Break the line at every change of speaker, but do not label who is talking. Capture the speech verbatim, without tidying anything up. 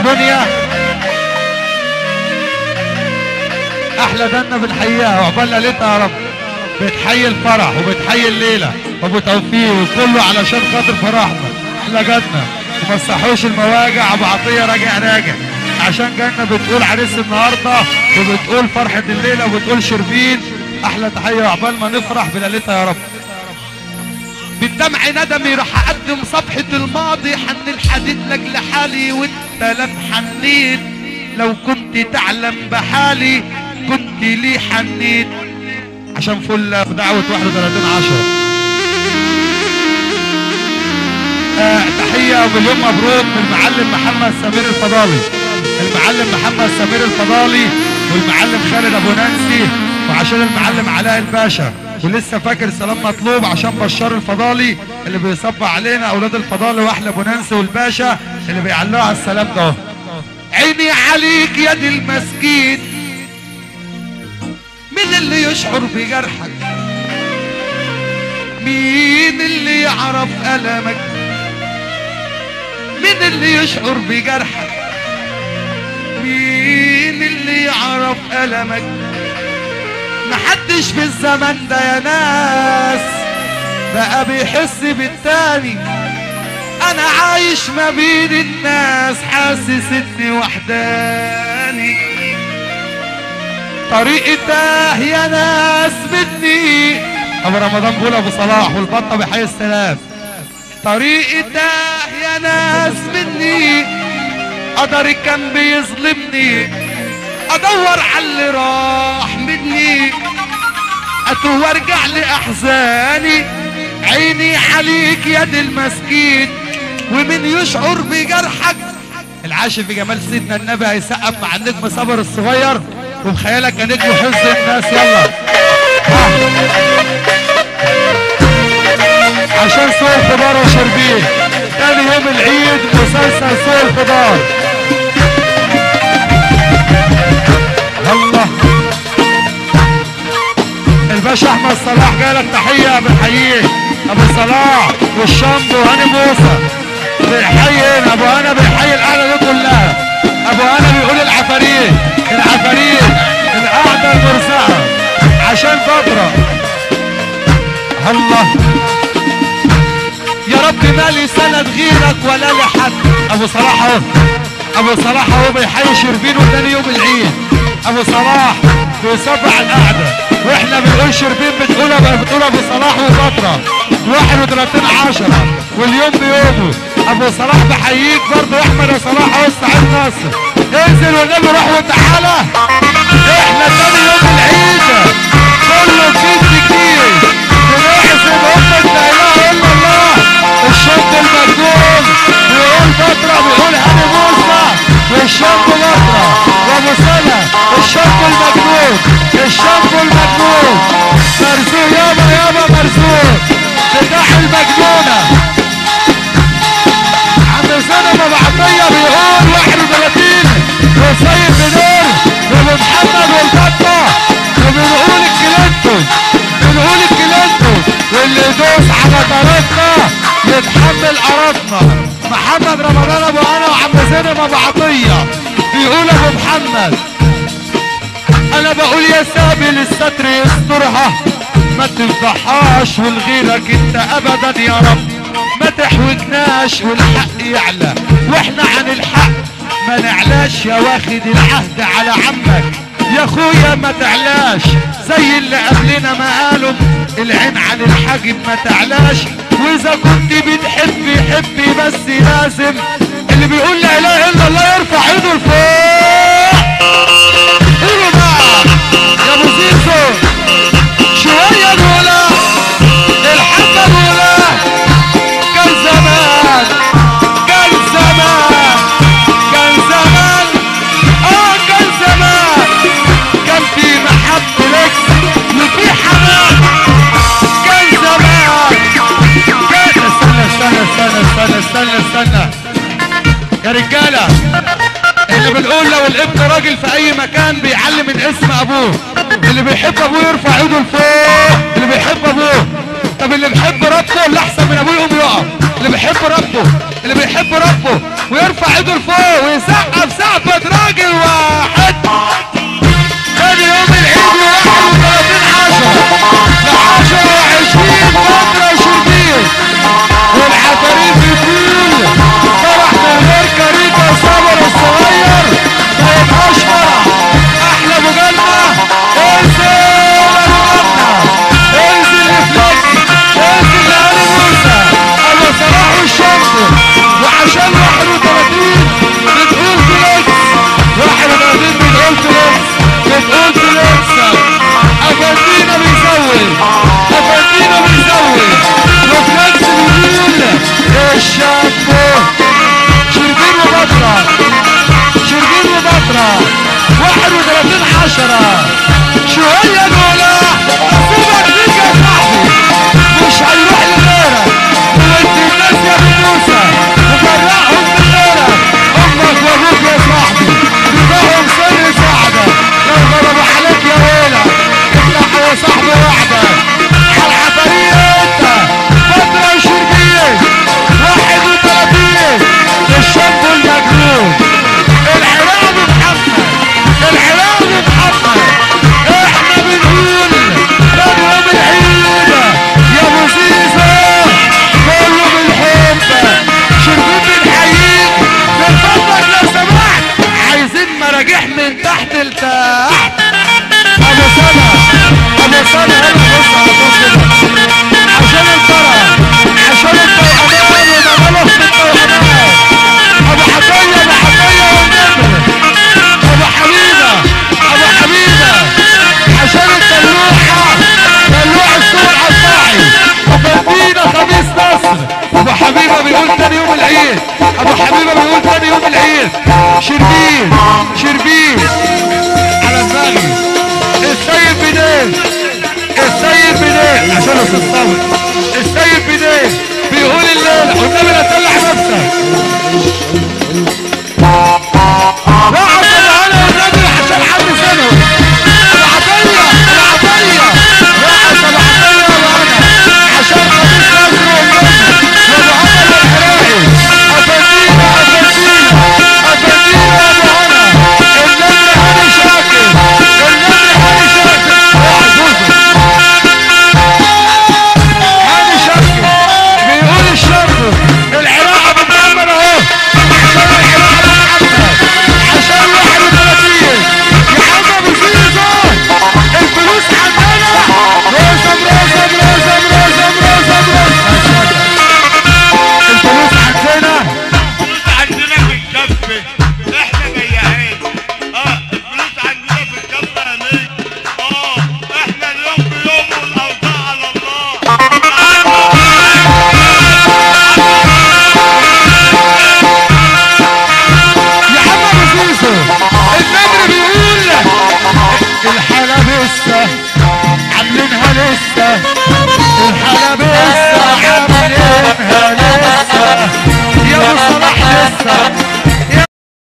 دنيا احلى دنا بنحييها وعقبال ليلتها يا رب. بتحيي الفرح وبتحيي الليله ابو توفيق وكله علشان خاطر فرحنا احلى جنه. وما تصحوش المواجع. ابو عطيه راجع راجع عشان جنه بتقول عريس النهارده وبتقول فرحه الليله وبتقول شربين. احلى تحيه وعقبال ما نفرح بليلتها يا رب.
بالدمع ندمي راح اقدم صفحة الماضي، حن الحديد لاجل حالي وانت لا حنيت. لو كنت تعلم بحالي كنت لي حنيت.
عشان فل دعوة واحد وثلاثين عشرة. آه تحية ومليون مبروك من المعلم محمد سمير الفضالي. المعلم محمد سمير الفضالي والمعلم خالد ابو نانسي وعشان المعلم علاء الباشا. ولسه فاكر سلام مطلوب عشان بشار الفضالي اللي بيصب علينا اولاد الفضالي واحلى ابو نانسي والباشا اللي بيعلقوا على السلام ده.
عيني عليك يا دي المسكين، مين اللي يشعر بجرحك؟ مين اللي يعرف ألمك؟ مين اللي يشعر بجرحك؟ مين اللي يعرف ألمك؟ محدش في الزمن ده يا ناس بقى بيحس بالتاني. انا عايش ما بين الناس حاسس اني وحداني. طريقي تاه يا ناس مني.
ابو رمضان بيقول ابو صلاح والبطه بحي السلام.
طريقي تاه يا ناس مني، قدري كان بيظلمني، ادور على اللي راح مني، اتوه وارجع لاحزاني. عيني عليك يا دي المسكين، ومن يشعر بجرحك.
العاشق في جمال سيدنا النبي هيسقف مع النجم صبر الصغير وبخيالك يا نجم حفظ الناس. يلا عشان سوق الخضار وشربين تاني يوم العيد مسلسل سوق الخضار. الله الباشا احمد صلاح جايلك تحيه بنحييك. ابو صلاح والشامبو هاني موسى بيحيي ابو هنا بيحيي القعده دي كلها. ابو هنا بيقول العفاريت العفاريت القعده المرزقه عشان فتره. الله
يا رب مالي سند غيرك ولا لحد.
ابو صلاح اهو ابو صلاح اهو بيحيي شربين وتاني يوم العيد. ابو صلاح بيصبع القعده واحنا بنقول شربين بتقول بتقول ابو صلاح وفتره واحد وثلاثين عشرة واليوم بيومه. ابو صلاح بحييك برضه يا احمد يا صلاح اهو استعد ناصر. انزل والنبي روح وتعالى. احنا تاني يوم العيد كله جديد جديد بنحسب امة لا اله الا الله. الشاب المجنون بيقول فتره بيقول هاني موسى والشاب فتره وابو سنه الشاب المجنون الشاب المجنون مرزوق يابا يابا مرزوق بتاع المجنونه. عم سنه ابو عطيه بيقول واحد وثلاثين وسيد بدر وابو محمد والبطه وبنقول الكلينتون بنقول الكلينتون واللي يدوس على طريقنا يتحمل قرفنا. محمد رمضان ابو انا وعم زينب ابو عطيه بيقول ابو محمد انا بقول يا سابل الستر يسترها ما تفضحهاش ولغيرك انت ابدا يا رب. ما تحوجناش والحق يعلى واحنا عن الحق ما نعلاش. يا واخد العهد على عمك يا اخويا ما تعلاش زي اللي قبلنا ما قالوا العين عن الحاجب ما تعلاش. واذا كنت بتحبي حبي بس لازم اللي بيقول لا اله الا الله يرفع ايده لفوق. قولوا بقى يا ابو زيزو شويه الاولى الحبه الاولى. كان زمان كان زمان كان زمان اه كان زمان كان في محبه لك وفي حنان. كان زمان كان استنى استنى استنى استنى استنى استنى يا رجاله اللي بنقول لو الابن راجل في اي مكان بيعلم من اسم ابوه. اللي بيحب ابوه يرفع ايده لفوق. اللي بيحب ابوه. طب اللي بيحب ربه اللي احسن من ابوه يقوم يقف. اللي بيحب ربه اللي بيحب ربه ويرفع ايده لفوق ويسقف
مراجيح من تحت لتحت.
ابو سنة ابو سنة هنا بص على طول كده عشان الفرح عشان التوأمان ونملك في التوأمان. ابو حكاية ابو حكاية والنمر ابو حبيبة ابو حبيبة عشان الدلوحة دلوع السوق العطاحي وفدينا خميس نصر. ابو حبيبة بيقول تاني يوم العيد. ابو حبيبة بيقول تاني يوم العيد. شربين شربين على دماغي. السيد بدين السيد بدين عشان الصوت. السيد بدين بيقول الليلة والنبي لا تدلع نفسك. لا عشان انا والنبي عشان حد سنه. العطية العطية لا عشان العطية وانا عشان خميس نصر والنبي وابو عمر الحراقي. افندينا افندينا افندينا يا ابو هنا. النبي هاني شاكر النبي هاني شاكر هاني شاكر بيقول الشرطة العراق ابو محمد اهو عشان العراق ابو محمد عشان واحد وثلاثين يا عم ابو زيزو الفلوس عندنا. رزم رزم رزم رزم رزم رزم الفلوس عندنا.
الفلوس عندنا في الكفة احنا بياعين. اه الفلوس عندنا في الكفة يا مين. اه احنا اليوم بيوم والاوضاع على الله.
يا عم ابو زيزو النمر بيقول الحالة لسه عاملينها لسه. الحالة لسه عاملينها لسه. يا ابو صلاح لسه